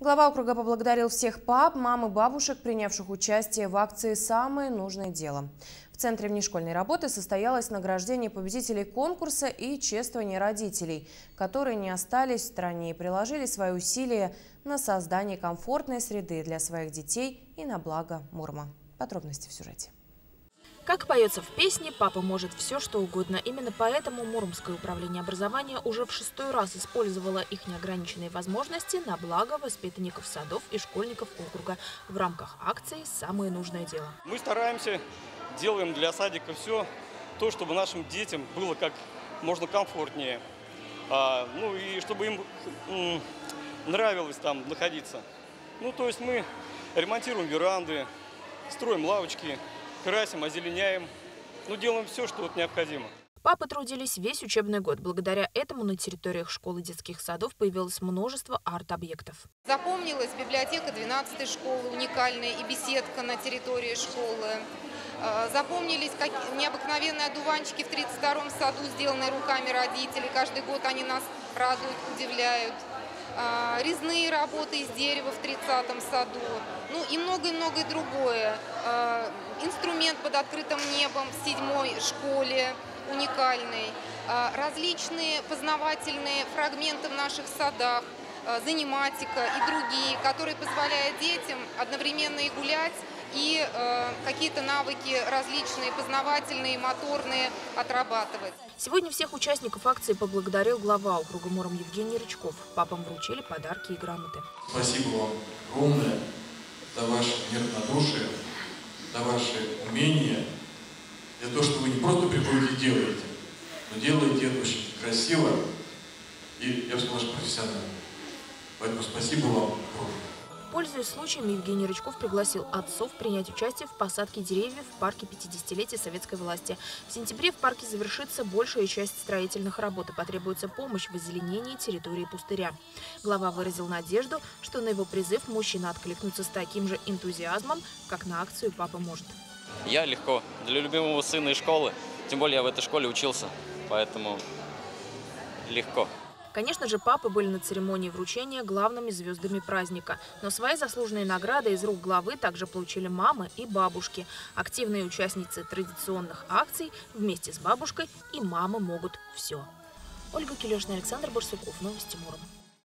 Глава округа поблагодарил всех пап, мам и бабушек, принявших участие в акции «Самое нужное дело». В Центре внешкольной работы состоялось награждение победителей конкурса и чествование родителей, которые не остались в стороне и приложили свои усилия на создание комфортной среды для своих детей и на благо Мурома. Подробности в сюжете. Как поется в песне, папа может все, что угодно. Именно поэтому Муромское управление образования уже в 6-й раз использовало их неограниченные возможности на благо воспитанников садов и школьников округа в рамках акции «Самое нужное дело». Мы стараемся, делаем для садика все, то, чтобы нашим детям было как можно комфортнее. И чтобы им нравилось там находиться. То есть мы ремонтируем веранды, строим лавочки, красим, озеленяем. Делаем все, что необходимо. Папы трудились весь учебный год. Благодаря этому на территориях школ и детских садов появилось множество арт-объектов. Запомнилась библиотека 12-й школы, уникальная, и беседка на территории школы. Запомнились необыкновенные одуванчики в 32-м саду, сделанные руками родителей. Каждый год они нас радуют, удивляют. Резные работы из дерева в 30-м саду. И многое-многое другое. Инструмент под открытым небом в 7-й школе уникальный. Различные познавательные фрагменты в наших садах, заниматика и другие, которые позволяют детям одновременно и гулять, и какие-то навыки различные, познавательные, моторные отрабатывать. Сегодня всех участников акции поблагодарил глава округа Муром Евгений Рычков. Папам вручили подарки и грамоты. Спасибо вам огромное за ваше неравнодушие, за ваши умения, за то, что вы не просто приходите и делаете, но делаете это очень красиво и, я бы сказал, профессионально. Поэтому спасибо вам огромное. Пользуясь случаем, Евгений Рычков пригласил отцов принять участие в посадке деревьев в парке 50-летия советской власти. В сентябре в парке завершится большая часть строительных работ и потребуется помощь в озеленении территории пустыря. Глава выразил надежду, что на его призыв мужчины откликнутся с таким же энтузиазмом, как на акцию «Папа может». Я легко. Для любимого сына из школы, тем более я в этой школе учился, поэтому легко. Конечно же, папы были на церемонии вручения главными звездами праздника. Но свои заслуженные награды из рук главы также получили мамы и бабушки. Активные участницы традиционных акций вместе с бабушкой и мамы могут все. Ольга Килешина, Александр Барсуков. Новости Мурома.